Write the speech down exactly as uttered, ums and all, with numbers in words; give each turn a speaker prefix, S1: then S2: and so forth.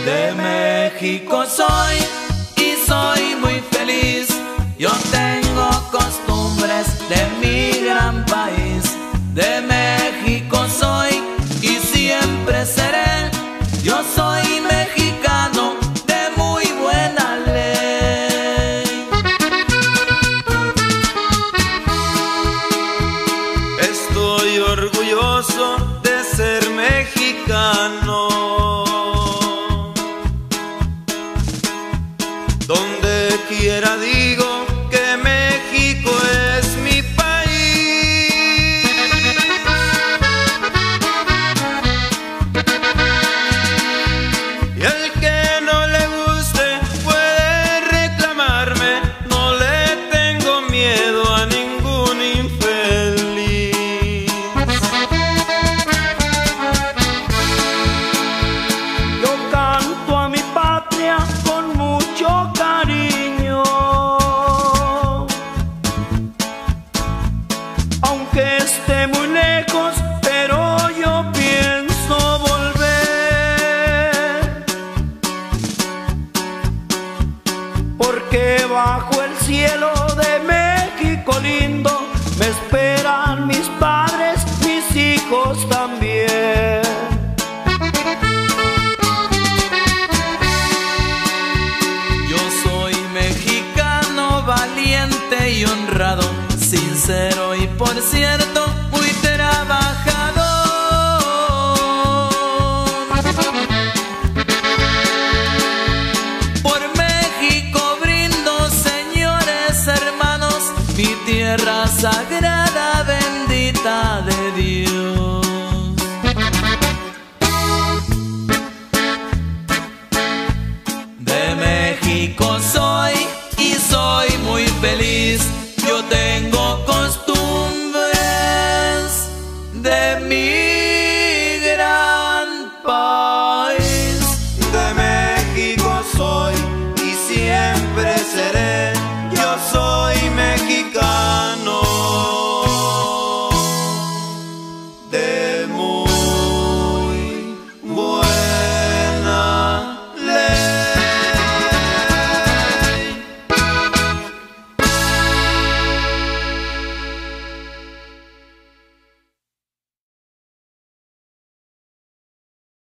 S1: De México soy y soy muy feliz. Yo tengo costumbres de mi gran país. De México soy y siempre seré. Yo soy mexicano de muy buena ley.
S2: Estoy orgulloso de ser mexicano. Donde quiera digo que México es mi país. Y el que no le guste puede reclamarme. No le tengo miedo a ningún infeliz.
S3: Yo canto a mi patria con mucho cariño, aunque esté muy lejos, pero yo pienso volver, porque bajo el cielo de México lindo me esperan mis padres, mis hijos también.
S1: Yo soy mexicano valiente y honrado, sincero y por cierto muy trabajador. Por México brindo, señores hermanos, mi tierra sagrada bendita de